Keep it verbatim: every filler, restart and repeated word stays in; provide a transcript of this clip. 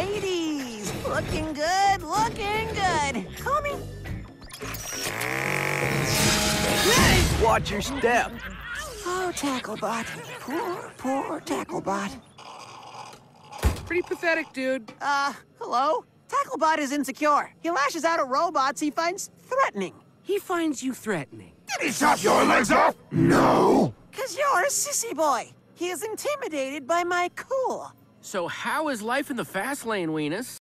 ladies. Looking good, looking good. Call me. Watch your step. Oh, Tacklebot. Poor, poor Tacklebot. Pretty pathetic, dude. Uh, hello? Tacklebot is insecure. He lashes out at robots he finds threatening. He finds you threatening. Did he chop your legs off? No. Cause you're a sissy boy. He is intimidated by my cool. So how is life in the fast lane, Weenus?